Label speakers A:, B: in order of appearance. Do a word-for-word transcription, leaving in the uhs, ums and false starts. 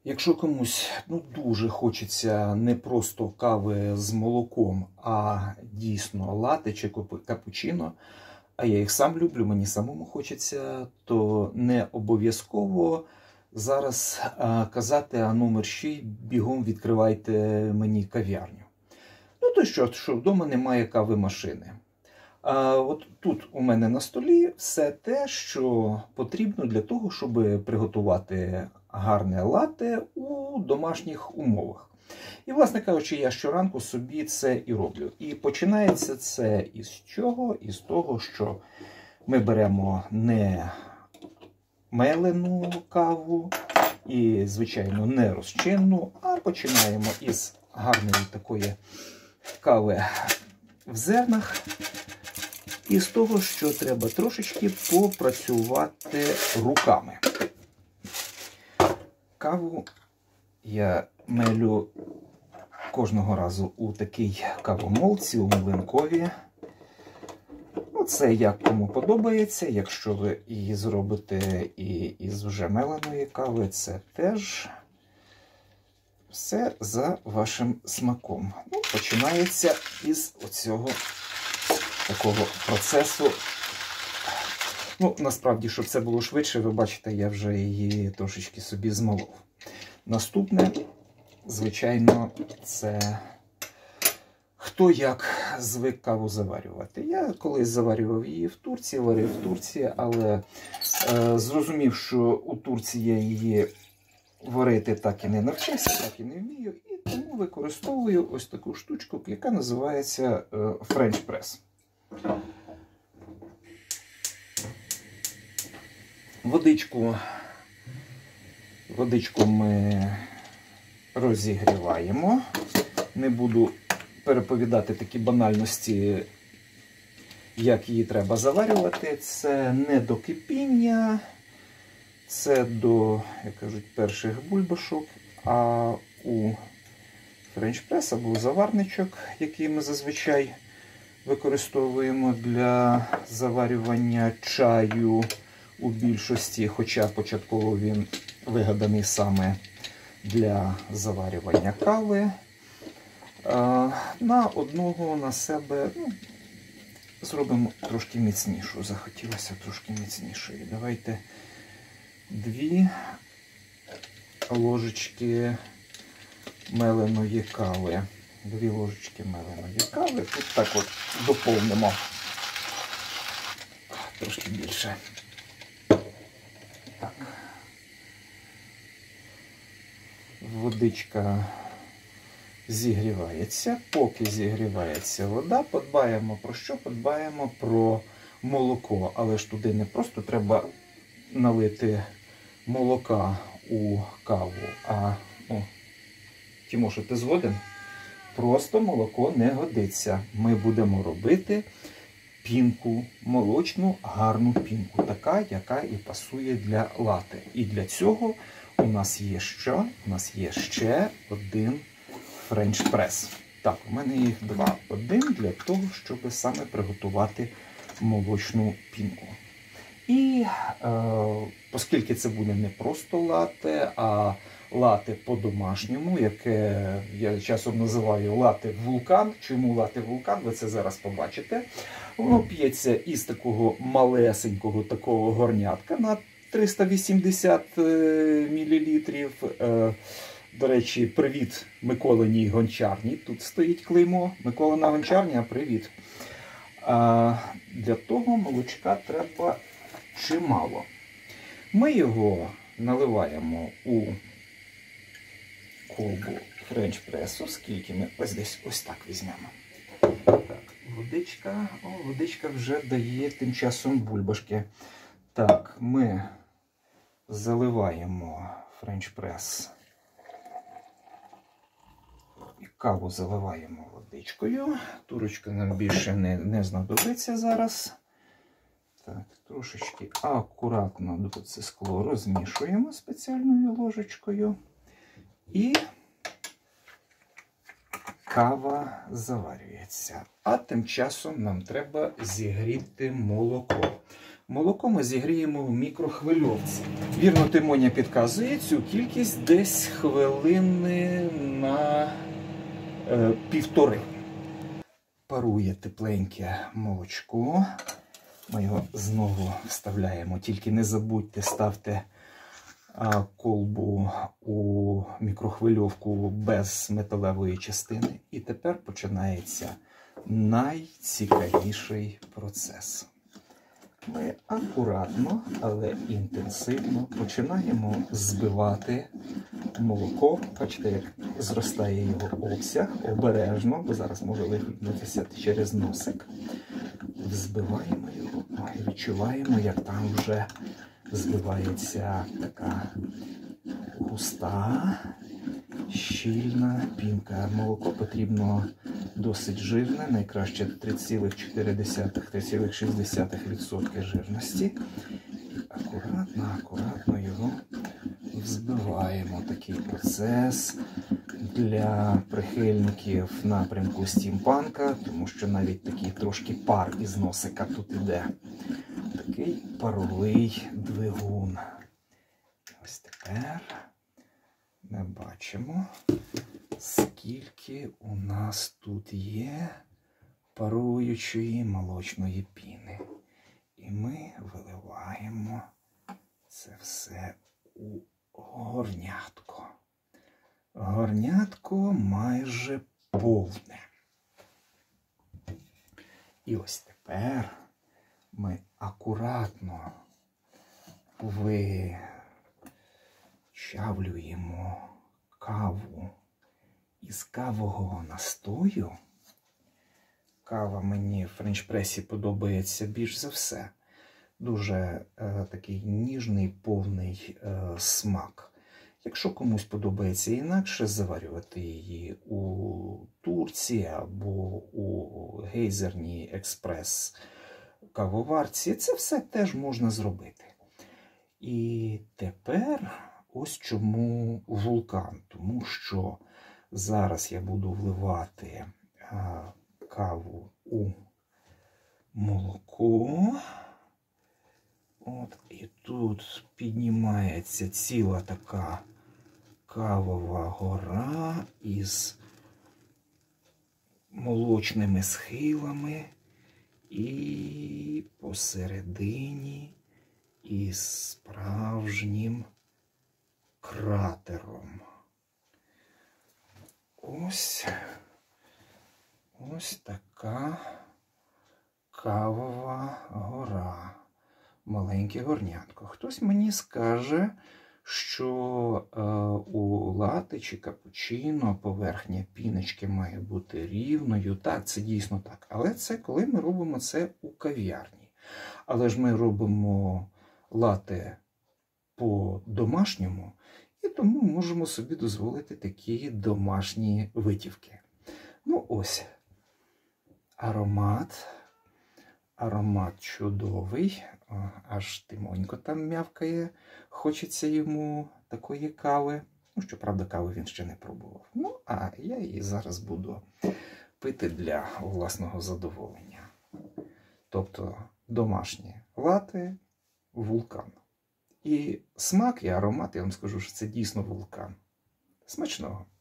A: Якщо комусь ну, дуже хочеться не просто кави з молоком, а дійсно лате чи капучино, а я їх сам люблю, мені самому хочеться, то не обов'язково зараз а, казати, а ну мерщій, бігом відкривайте мені кав'ярню. Ну то що, що вдома немає кави машини. А от тут у мене на столі все те, що потрібно для того, щоб приготувати гарне лате у домашніх умовах. І, власне кажучи, я щоранку собі це і роблю. І починається це із чого? Із того, що ми беремо не мелену каву і, звичайно, не розчинну, а починаємо із гарної такої кави в зернах. І з того, що треба трошечки попрацювати руками. Каву я мелю кожного разу у такій кавомолці, у млинкові. Ну, це як кому подобається. Якщо ви її зробите і із вже меленої кави, це теж все за вашим смаком. Ну, починається із оцього такого процесу. Ну, насправді, щоб це було швидше, ви бачите, я вже її трошечки собі змолов. Наступне, звичайно, це хто як звик каву заварювати. Я колись заварював її в Турції, варив в Турції, але е, зрозумів, що у Турції я її варити так і не навчився, так і не вмію, і тому використовую ось таку штучку, яка називається е, French Press. Водичку, водичку ми розігріваємо. Не буду переповідати такі банальності, як її треба заварювати. Це не до кипіння, це до, як кажуть, перших бульбашок, а у French Press або заварничок, який ми зазвичай використовуємо для заварювання чаю у більшості, хоча початково він вигаданий саме для заварювання кави. На одного на себе ну, зробимо трошки міцнішу. Захотілося трошки міцнішої. Давайте дві ложечки меленої кави. Дві ложечки меленої кави. Тут так от доповнимо трошки більше. Так. Водичка зігрівається. Поки зігрівається вода, подбаємо про що? Подбаємо про молоко. Але ж туди не просто треба налити молока у каву, а, ну, Тімоша, ти згоден? Просто молоко не годиться. Ми будемо робити пінку, молочну, гарну пінку. Така, яка і пасує для лате. І для цього у нас є що? У нас є ще один French Press. Так, у мене їх два. Один для того, щоб саме приготувати молочну пінку. І е, оскільки це буде не просто лате, а лате по-домашньому, яке я часом називаю лате вулкан. Чому лате вулкан? Ви це зараз побачите. Воно п'ється із такого малесенького такого горнятка на триста вісімдесят мілілітрів. До речі, привіт Миколиній гончарні. Тут стоїть клеймо. Миколина гончарня, привіт. А для того молочка треба чимало. Ми його наливаємо у колбу French Press, скільки ми ось десь ось так візьмемо. Так, водичка, о, водичка вже дає тим часом бульбашки. Так, ми заливаємо French Press. І каву заливаємо водичкою. Турочка нам більше не, не знадобиться зараз. Так, трошечки акуратно це скло розмішуємо спеціальною ложечкою. І кава заварюється. А тим часом нам треба зігріти молоко. Молоко ми зігріємо в мікрохвильовці. Вірно, Тимоня підказує цю кількість десь хвилини на е, півтори. Парує тепленьке молочко. Ми його знову вставляємо. Тільки не забудьте, ставте а, колбу у мікрохвильовку без металевої частини. І тепер починається найцікавіший процес. Ми акуратно, але інтенсивно починаємо збивати молоко. Бачите, як зростає його обсяг, обережно, бо зараз може вихлюпнутися через носик. Взбиваємо його і відчуваємо, як там вже збивається така густа, щільна пінка. Молоко потрібно досить жирне, найкраще три цілих чотири десятих - три цілих шість десятих відсотка жирності. І акуратно, акуратно його взбиваємо. Такий процес для прихильників напрямку стімпанка, тому що навіть такий трошки пар із носика тут іде. Такий паровий двигун. Ось тепер ми бачимо, скільки у нас тут є паруючої молочної піни. І ми виливаємо це все у горнятко. Горнятко майже повне. І ось тепер ми акуратно вичавлюємо каву із кавового настою. Кава мені в френч-пресі подобається більш за все. Дуже е, такий ніжний, повний е, смак. Якщо комусь подобається інакше, заварювати її у турці або у гейзерній експрес-кавоварці, це все теж можна зробити. І тепер ось чому вулкан. Тому що зараз я буду вливати а, каву у молоко. От, і тут піднімається ціла така кавова гора із молочними схилами і посередині із справжнім кратером. Ось, ось така кавова гора. Маленьке горнятко. Хтось мені скаже, що е, у лате чи капучино поверхня піночки має бути рівною. Так, це дійсно так. Але це коли ми робимо це у кав'ярні. Але ж ми робимо лате по-домашньому, і тому можемо собі дозволити такі домашні витівки. Ну ось, аромат. Аромат чудовий, аж Тимонько там м'явкає, хочеться йому такої кави. Ну, щоправда, кави він ще не пробував. Ну, а я її зараз буду пити для власного задоволення. Тобто домашнє лате, вулкан. І смак, і аромат, я вам скажу, що це дійсно вулкан. Смачного!